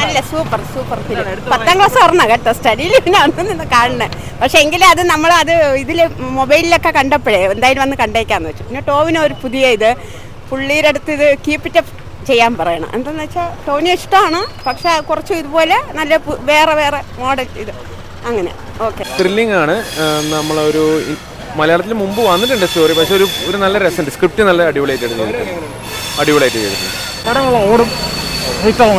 നല്ല super film. 10ാം class ഓർമ്മ കേട്ടോ, സ്റ്റഡിയിൽ പിന്നെ അന്ന് കാണുന്നത്. പക്ഷെ എങ്കിലും അത് നമ്മളത് ഇതിൽ മൊബൈലിലൊക്കെ കണ്ടപ്പോഴേ എന്തായാലും വന്ന് കണ്ടേക്കാന്ന് വെച്ചു. പിന്നെ ടോവിനോ ഒരു പുതിയ പുള്ളിയുടെ അടുത്ത് ഇത് കീപ്പിറ്റപ്പ് ചെയ്യാൻ പറയണം. എന്താണെന്ന് വെച്ചാൽ ടോവിനോ ഇഷ്ടമാണ്, പക്ഷെ കുറച്ച് ഇതുപോലെ നല്ല വേറെ മോഡൽ അങ്ങനെ. ഓക്കെ, ത്രില്ലിംഗ് ആണ്. നമ്മളൊരു മലയാളത്തിൽ മുമ്പ് വന്നിട്ടുണ്ട് സ്റ്റോറി, പക്ഷെ ഒരു നല്ല രസമുണ്ട്. സ്ക്രിപ്റ്റ് നല്ല അടിപൊളിയായിട്ട് ചെയ്തിട്ടുണ്ട്. ഓടും, ഹിറ്റാവും.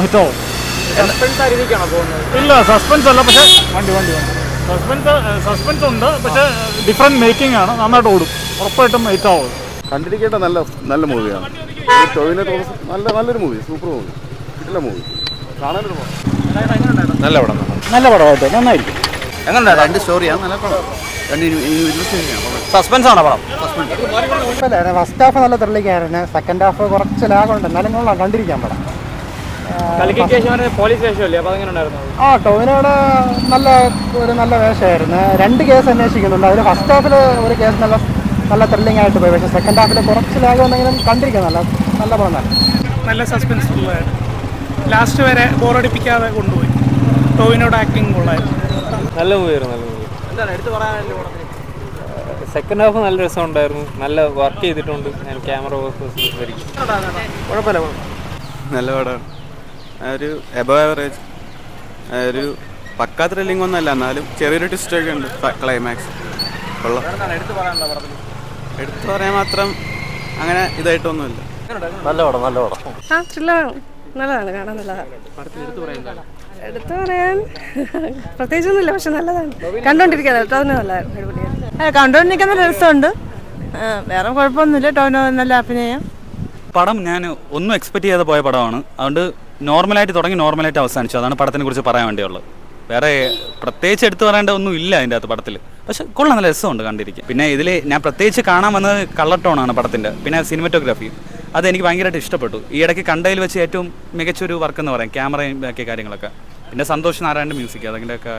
ഇല്ല, സസ്പെൻസ് അല്ല, പക്ഷേ സസ്പെൻസ് ഉണ്ട്, പക്ഷേ ഡിഫറെന്റ് മേക്കിംഗ് ആണ്. നന്നായിട്ട് ഓടും, ഉറപ്പായിട്ടും ഹിറ്റാവും. കണ്ടിരിക്കേണ്ട നല്ല മൂവിയാണ്. ടോവിനോ തോമസ് നല്ലൊരു മൂവി, സൂപ്പർ മൂവി, കിട്ടില്ല മൂവി, കാണാനൊരു നല്ല പടമായിട്ട് നന്നായിരിക്കും. എങ്ങനെ രണ്ട് സ്റ്റോറിയാണ്, നല്ല പടം. സസ്പെൻസ് ആണോ പടം? ഫസ്റ്റ് ഹാഫ് നല്ല ത്രില്ലിംഗ്, സെക്കൻഡ് ഹാഫ് കുറച്ച് ലാഗുണ്ട്, എന്നാലും കൊള്ളാം, കണ്ടിരിക്കാൻ പടം. ടോവിനോട് നല്ല വേഷമായിരുന്നു. 2 കേസ് അന്വേഷിക്കുന്നുണ്ട്. അതിൽ ഫസ്റ്റ് ഹാഫിൽ ഒരു കേസ് നല്ല ത്രില്ലിംഗ് ആയിട്ട് പോയി, പക്ഷേ സെക്കൻഡ് ഹാഫിൽ കുറച്ച് ലാഗ് വന്നെങ്കിലും കണ്ടിരിക്കാം. നല്ല പടം, നല്ല സസ്പെൻസ് ഉള്ളതായിരുന്നു. ലാസ്റ്റ് വരെ ബോറടിപ്പിക്കാതെ കൊണ്ടുപോയി. ടോവിനോട് ആക്ടിങ് ഉള്ളതായിരുന്നു. നല്ല മൂവിയായിരുന്നു. സെക്കൻഡ് ഹാഫ് നല്ല രസമുണ്ടായിരുന്നു, നല്ല വർക്ക് ചെയ്തിട്ടുണ്ട്. ക്യാമറ കുഴപ്പമില്ല, നല്ല പടമാണ്. ഒരു എബവ് ആവറേജ്, ഒരു പക്കാ ത്രില്ലിംഗ് ഒന്നും അല്ല, എന്നാലും ചെറിയൊരു ട്വിസ്റ്റൊക്കെ ഉണ്ട്. ക്ലൈമാക്സ് കൊള്ളാം. എടുത്തു പറയാൻ മാത്രം അങ്ങനെ ഇതായിട്ടൊന്നുമില്ല. നല്ല പടം. നല്ലതാണ്, കാണാൻ നല്ലതാണ്. എടുത്തു പറയാൻ പ്രത്യേകിച്ചൊന്നുമില്ല, പക്ഷെ നല്ലതാണ്, കണ്ടോണ്ടിരിക്കാൻ കണ്ടോണ്ടിരിക്കുന്ന രസമുണ്ട്. വേറെ കുഴപ്പമൊന്നുമില്ല. ടോവിനോ നല്ല അഭിനയം. പടം ഞാൻ ഒന്നും എക്സ്പെക്ട് ചെയ്യാതെ പോയ പടമാണ്. അതുകൊണ്ട് നോർമലായിട്ട് തുടങ്ങി നോർമലായിട്ട് അവസാനിച്ചു. അതാണ് പടത്തിനെ കുറിച്ച് പറയാൻ വേണ്ടിയുള്ളത്. വേറെ പ്രത്യേകിച്ച് എടുത്തു പറയേണ്ട ഒന്നും ഇല്ല അതിൻ്റെ അകത്ത് പടത്തിൽ. പക്ഷെ കൊള്ളാം, നല്ല രസമുണ്ട് കണ്ടിരിക്കുക. പിന്നെ ഇതിൽ ഞാൻ പ്രത്യേകിച്ച് കാണാൻ വന്നത് കളർ ടോണാണ് പടത്തിൻ്റെ. പിന്നെ സിനിമറ്റോഗ്രാഫി അതെനിക്ക് ഭയങ്കരമായിട്ട് ഇഷ്ടപ്പെട്ടു. ഈ ഇടയ്ക്ക് കണ്ടതിൽ വെച്ച് ഏറ്റവും മികച്ചൊരു വർക്ക് എന്ന് പറയാം, ക്യാമറയും ബാക്കി കാര്യങ്ങളൊക്കെ. പിന്നെ സന്തോഷ് നാരായണൻ്റെ മ്യൂസിക്, അതിൻ്റെയൊക്കെ